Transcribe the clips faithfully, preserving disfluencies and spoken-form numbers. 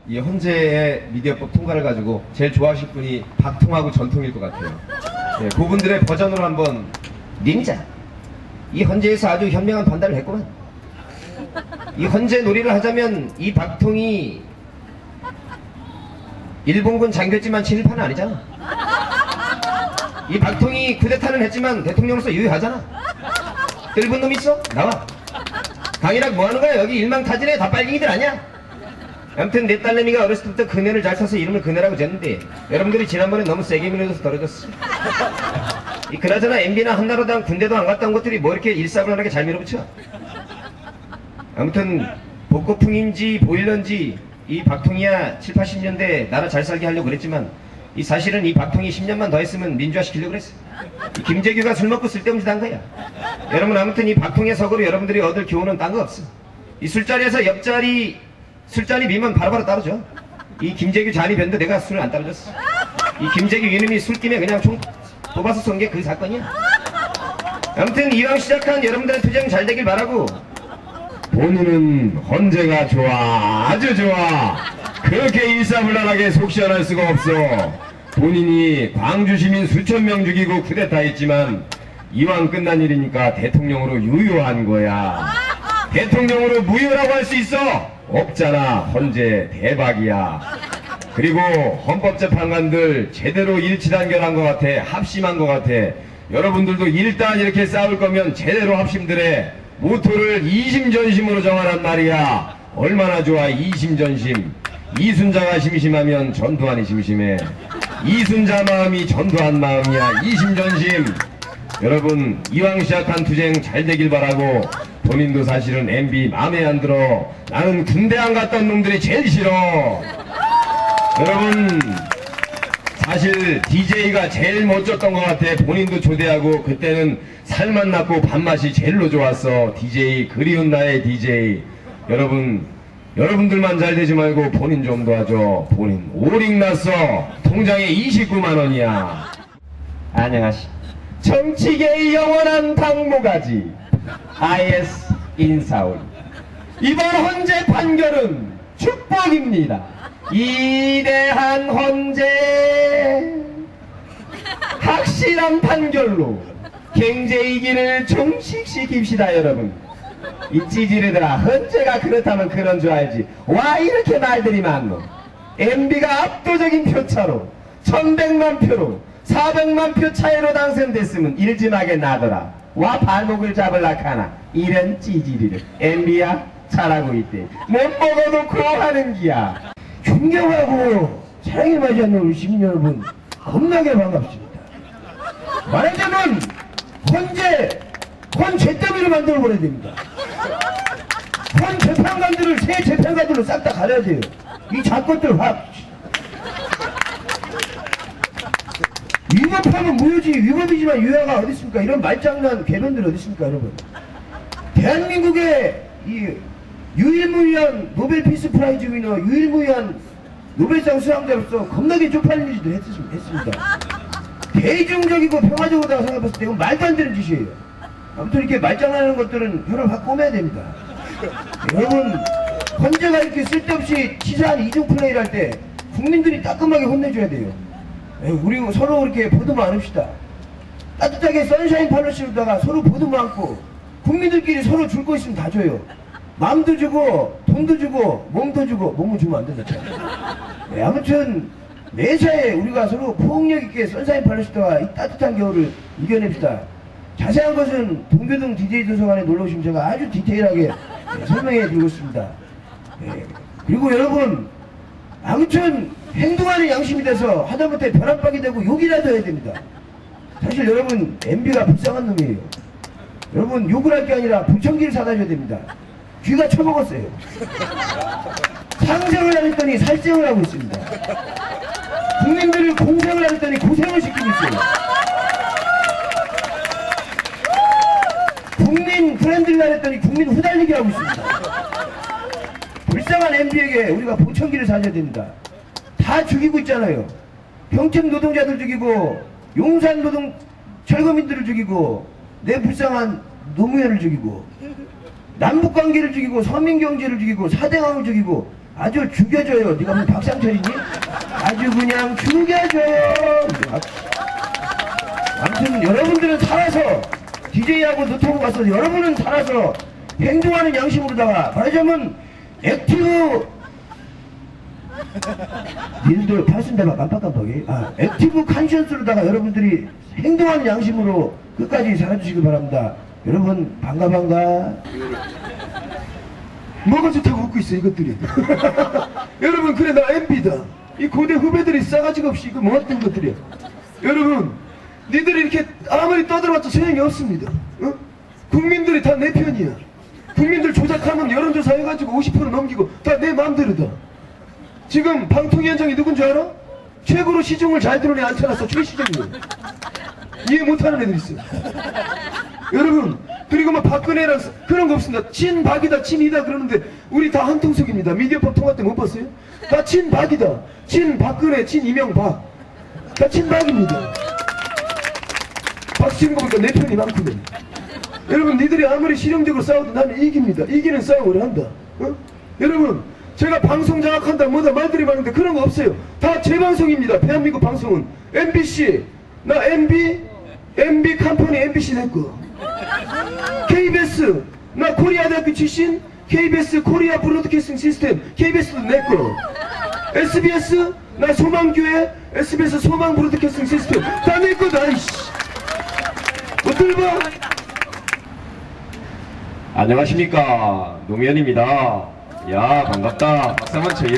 이 헌재의 미디어법 통과를 가지고 제일 좋아하실 분이 박통하고 전통일 것 같아요. 예, 그분들의 버전으로 한번. 님자, 이 헌재에서 아주 현명한 판단을 했구만. 이 헌재 놀이를 하자면 이 박통이 일본군 장교였지만 친일파는 아니잖아. 이 박통이 쿠데타는 했지만 대통령으로서 유효하잖아. 뜰분 놈 있어? 나와. 강이락 뭐하는 거야? 여기 일망타진에 다 빨갱이들 아니야? 아무튼 내 딸내미가 어렸을 때부터 그네를 잘 쳐서 이름을 그네라고 졌는데 여러분들이 지난번에 너무 세게 밀어줘서 떨어졌어. 이 그나저나 엠비나 한나라당 군대도 안 갔다 온 것들이 뭐 이렇게 일사불란하게 잘 밀어붙여? 아무튼 복고풍인지 보일런지 이 박통이야 칠, 팔십 년대 나라 잘 살게 하려고 그랬지만 이 사실은 이 박통이 십 년만 더 했으면 민주화시키려고 그랬어. 이 김재규가 술 먹고 쓸데없는 짓 한 거야. 여러분 아무튼 이 박통의 석으로 여러분들이 얻을 교훈은 딴 거 없어. 이 술자리에서 옆자리 술자리 미면 바로바로 따라줘. 이 김재규 잔이 변도 내가 술을 안 따라줬어. 이 김재규 이놈이 술김에 그냥 총 뽑아서 쏜 게 그 사건이야. 아무튼 이왕 시작한 여러분들의 투쟁 잘 되길 바라고. 본인은 헌재가 좋아, 아주 좋아. 그렇게 일사불란하게 속 시원할 수가 없어. 본인이 광주 시민 수천 명 죽이고 쿠데타 했지만 이왕 끝난 일이니까 대통령으로 유효한 거야. 대통령으로 무효라고 할 수 있어? 없잖아. 헌재 대박이야. 그리고 헌법재판관들 제대로 일치단결한 것 같아. 합심한 것 같아. 여러분들도 일단 이렇게 싸울 거면 제대로 합심들해. 모토를 이심전심으로 정하란 말이야. 얼마나 좋아. 이심전심. 이순자가 심심하면 전두환이 심심해. 이순자 마음이 전두환 마음이야. 이심전심. 여러분 이왕 시작한 투쟁 잘 되길 바라고. 본인도 사실은 엠비 마음에 안 들어. 나는 군대 안 갔던 놈들이 제일 싫어. 여러분 사실 디제이가 제일 멋졌던 것 같아. 본인도 초대하고 그때는 살맛 났고 밥맛이 제일로 좋았어. 디제이 그리운 나의 디제이. 여러분 여러분들만 잘 되지 말고 본인 좀 도와줘. 본인 오링 났어. 통장에 이십구만 원이야. 안녕하시. 정치계의 영원한 당모가지 아이에스 인사울. 이번 헌재 판결은 축복입니다. 이대한 헌재 확실한 판결로 경제이기를 종식시킵시다. 여러분 이 찌질이들아, 헌재가 그렇다면 그런 줄 알지. 와 이렇게 말들이 많노. 엠비가 압도적인 표차로 천백만 표로 사백만 표 차이로 당선됐으면 일진하게 나더라. 와 발목을 잡을라 카나. 이런 찌질이를 엠비야 잘하고 있대. 못 먹어놓고 하는 기야. 존경하고 사랑에 맞이하는 우리 시민 여러분 겁나게 반갑습니다. 말하자면 헌재 헌재 더미를 만들어 버려야 됩니다. 헌 재판관들을 새 재판관들로 싹 다 가려야 돼요. 이 작것들 확 위법하면 무효지. 위법이지만 유효가 어디 있습니까? 이런 말장난 개변들 어디 있습니까, 여러분? 대한민국의 이 유일무이한 노벨 피스 프라이즈 위너, 유일무이한 노벨상 수상자로서 겁나게 쪽팔린 짓도 했습니다. 대중적이고 평화적으로다가 생각해봤을 때 이건 말도 안 되는 짓이에요. 아무튼 이렇게 말장난하는 것들은 혀를 확 꼬매야 됩니다. 여러분 헌재가 이렇게 쓸데없이 치사한 이중 플레이를 할 때 국민들이 따끔하게 혼내줘야 돼요. 우리 서로 이렇게 보듬어 안읍시다. 따뜻하게 선샤인 팔러시로다가 서로 보듬어 안고 국민들끼리 서로 줄 거 있으면 다 줘요. 마음도 주고 돈도 주고 몸도 주고. 몸은 주면 안 된다. 네, 아무튼 매사에 우리가 서로 포용력 있게 선샤인 팔러시다가 이 따뜻한 겨울을 이겨냅시다. 자세한 것은 동교동 디제이 도서관에 놀러오시면 제가 아주 디테일하게 네, 설명해 드리고 있습니다. 네. 그리고 여러분 아무튼 행동하는 양심이 돼서 하다못해 벼락박이 되고 욕이라도 해야 됩니다. 사실 여러분 엠비가 불쌍한 놈이에요. 여러분 욕을 할 게 아니라 보청기를 사다 줘야 됩니다. 쥐가 처먹었어요. 상생을 안 했더니 살생을 하고 있습니다. 국민들을 공생을 안 했더니 고생을 시키고 있어요. 국민 프렌들을 안 했더니 국민 후달리게 하고 있습니다. 불쌍한 엠비에게 우리가 보청기를 사줘야 됩니다. 다 죽이고 있잖아요. 평택 노동자들 죽이고 용산 노동 철거민들을 죽이고 내 불쌍한 노무현을 죽이고 남북관계를 죽이고 서민경제를 죽이고 사대강을 죽이고 아주 죽여줘요. 네가 뭐 박상철이니? 아주 그냥 죽여줘요. 아무튼 여러분들은 살아서 디제이하고 노트북 가서 여러분은 살아서 행동하는 양심으로다가 말하자면 액티브 니들 팔순다가 깜빡깜빡해. 아, 액티브 컨시언스로다가 여러분들이 행동하는 양심으로 끝까지 살아주시기 바랍니다. 여러분 반가 반가. 뭐가 좋다고 웃고 있어 이것들이. 여러분 그래 나 엠비다. 이 고대 후배들이 싸가지가 없이 이거 뭐 어떤 것들이야. 여러분 니들이 이렇게 아무리 떠들어봤자 소용이 없습니다. 어? 국민들이 다 내 편이야. 국민들 조작하면 여론조사 해가지고 오십 퍼센트 넘기고 다 내 마음대로다. 지금 방통위원장이 누군지 알아? 최고로 시중을 잘 드러내 앉혀놨어. 최시중이. 이해 못하는 애들 있어. 여러분 그리고 막 박근혜랑 사- 그런 거 없습니다. 친박이다 친이다 그러는데 우리 다 한통속입니다. 미디어법 통과 때 못 봤어요? 다 친박이다. 친박근혜 친이명박 다 친박입니다. 박수 치는 거 보니까 내 편이 많거든. 여러분 니들이 아무리 실용적으로 싸워도 나는 이깁니다. 이기는 싸움을 한다. 어? 여러분 제가 방송 장악한다 뭐다 말들이 많은데 그런 거 없어요. 다 제 방송입니다. 대한민국 방송은 엠비씨 나 엠비 엠비 컴퍼니 엠비씨 내거. 케이비에스 나 코리아 대학교 출신 케이비에스 코리아 브로드캐스팅 시스템 케이비에스도 내거. 에스비에스 나 소망교회 에스비에스 소망 브로드캐스팅 시스템 다 내거다. 이씨 어떨 봐. 안녕하십니까 노무현입니다. 야 반갑다. 박수 한번 쳐요.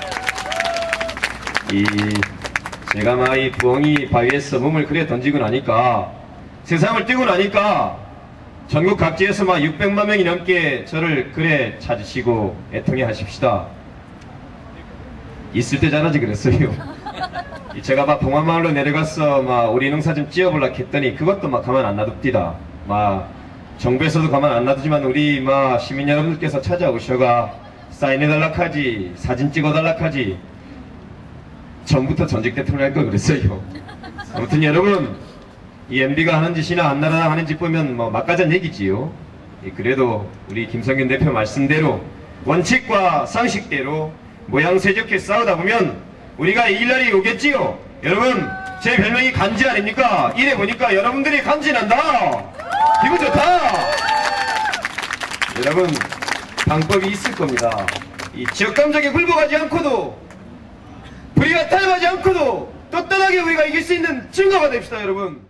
이 제가 막 이 부엉이 바위에서 몸을 그래 던지고 나니까 세상을 뛰고 나니까 전국 각지에서 막 육백만 명이 넘게 저를 그래 찾으시고 애통해 하십시다. 있을 때 잘하지 그랬어요. 이 제가 막 봉화마을로 내려가서 막 우리 농사 좀 찌어볼라 했더니 그것도 막 가만 안 놔둡디다. 막 정부에서도 가만 안 놔두지만 우리 막 시민 여러분들께서 찾아오셔가 사인해달라 하지 사진 찍어달라 하지 전부터 전직 대통령 할 걸 그랬어요. 아무튼 여러분 이 엠비가 하는 짓이나 안나라당 하는 짓 보면 뭐 막가전 얘기지요. 예, 그래도 우리 김성균 대표 말씀대로 원칙과 상식대로 모양새좋게 싸우다 보면 우리가 이길 날이 오겠지요. 여러분 제 별명이 간지 아닙니까? 이래 보니까 여러분들이 간지난다. 기분 좋다. 여러분 방법이 있을 겁니다. 이 지역감정에 굴복하지 않고도 불의가 타협하지 않고도 떳떳하게 우리가 이길 수 있는 증거가 됩시다 여러분.